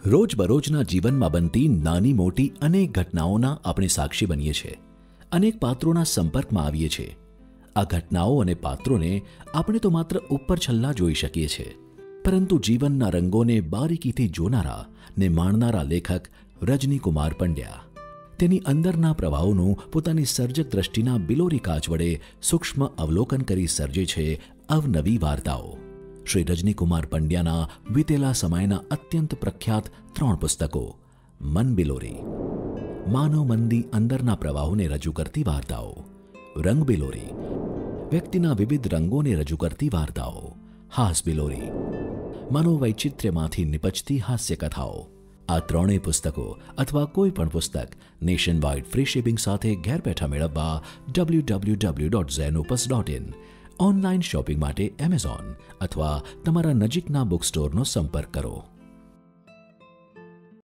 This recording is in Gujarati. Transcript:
રોજબરોજના જીવનમાં બનતી નાની મોટી અનેક ઘટનાઓના આપણે સાક્ષી બનીએ છીએ. અનેક પાત્રોના સંપર્કમાં આવીએ છીએ. આ ઘટનાઓ અને પાત્રોને આપણે તો માત્ર ઉપર છલ્લા જોઈ શકીએ છીએ, પરંતુ જીવનના રંગોને બારીકીથી જોનારા ને માણનારા લેખક રજનીકુમાર પંડ્યા તેની અંદરના પ્રવાહોનું પોતાની સર્જક દ્રષ્ટિના બિલોરી કાચ વડે સૂક્ષ્મ અવલોકન કરી સર્જે છે અવનવી વાર્તાઓ. શ્રી રજનીકુમાર પંડ્યાના વીતેલા સમયના અત્યંત પ્રખ્યાત 3 પુસ્તકો: મન બિલોરી, માનવ મનની અંદરના પ્રવાહોને રજૂ કરતી વાર્તાઓ; રંગ બિલોરી, વ્યક્તિના વિવિધ રંગોને રજૂ કરતી વાર્તાઓ; હાસ બિલોરી, મનોવૈચિત્ર્યમાંથી નિપજતી હાસ્ય કથાઓ. આ 3 પુસ્તકો અથવા કોઈ પણ પુસ્તક નેશન વાઇડ ફ્રી શિપિંગ સાથે ઘેર બેઠા મેળવવા www.zenopus.in, ઓનલાઈન શોપિંગ માટે એમેઝોન અથવા તમારા નજીકના બુક સ્ટોરનો સંપર્ક કરો.